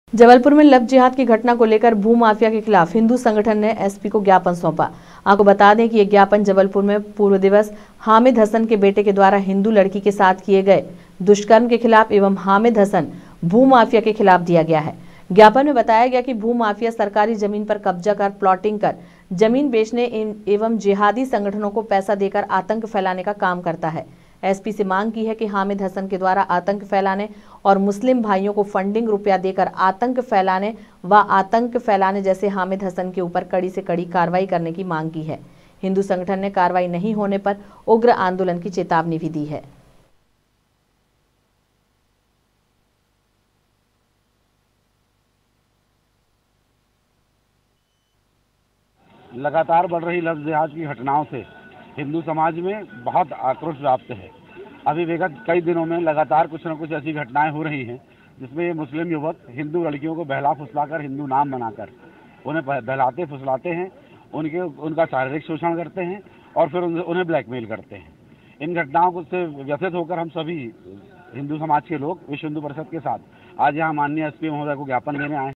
जबलपुर में लव जिहाद की घटना को लेकर भू माफिया के खिलाफ हिंदू संगठन ने एसपी को ज्ञापन सौंपा। आपको बता दें कि यह ज्ञापन जबलपुर में पूर्व दिवस हामिद हसन के बेटे के द्वारा हिंदू लड़की के साथ किए गए दुष्कर्म के खिलाफ एवं हामिद हसन भू माफिया के खिलाफ दिया गया है। ज्ञापन में बताया गया कि भू माफिया सरकारी जमीन पर कब्जा कर प्लॉटिंग कर जमीन बेचने एवं जिहादी संगठनों को पैसा देकर आतंक फैलाने का काम करता है। एसपी से मांग की है कि हामिद हसन के द्वारा आतंक फैलाने और मुस्लिम भाइयों को फंडिंग रुपया देकर आतंक फैलाने जैसे हामिद हसन के ऊपर कड़ी से कड़ी कार्रवाई करने की मांग की है। हिंदू संगठन ने कार्रवाई नहीं होने पर उग्र आंदोलन की चेतावनी भी दी है। लगातार बढ़ रही लव जिहाद की घटनाओं से हिंदू समाज में बहुत आक्रोश व्याप्त है। अभी विगत कई दिनों में लगातार कुछ न कुछ ऐसी घटनाएं हो रही हैं जिसमें ये मुस्लिम युवक हिंदू लड़कियों को बहला फुसलाकर हिंदू नाम बनाकर उन्हें बहलाते फुसलाते हैं, उनका शारीरिक शोषण करते हैं और फिर उन्हें ब्लैकमेल करते हैं। इन घटनाओं से व्यथित होकर हम सभी हिंदू समाज के लोग विश्व हिंदू परिषद के साथ आज यहाँ माननीय एसपी महोदय को ज्ञापन देने आए हैं।